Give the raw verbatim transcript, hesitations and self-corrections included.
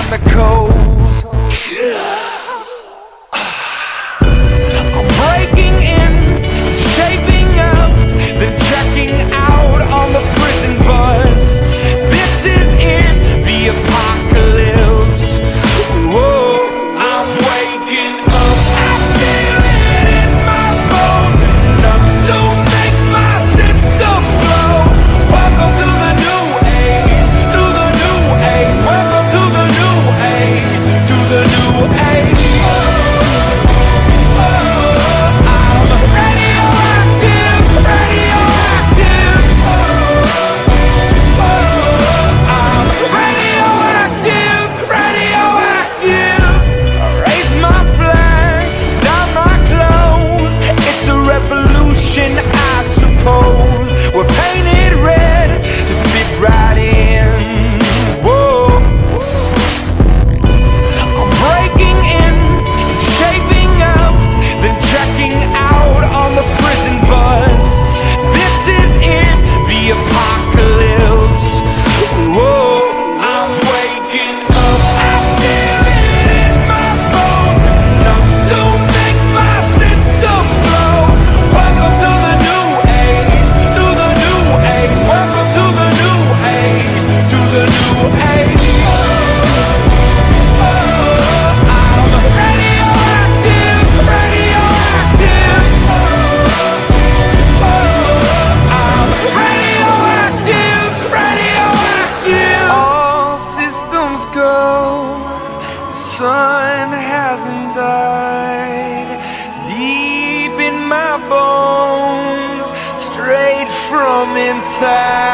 chemicals. I'm breaking in, shaping up, then checking out on the prison bus. This is in the apocalypse. Whoa, I'm waking up. I feel it in my bones, enough to make my system blow. Welcome to the new age, to the new age. Welcome to the new age, to the new age. I suppose we're painted red to fit right in. Whoa, I'm breaking in, shaping up, then checking out on the prison bus. This is in the apocalypse. Whoa, I'm waking up. I feel it in my bones, enough to make my system blow. Welcome to the new age, to the new age. Welcome to the new age, to the new age. I'm radioactive, radioactive. I'm radioactive, radioactive. All systems go, the sun hasn't died. Deep in my bones, straight from inside.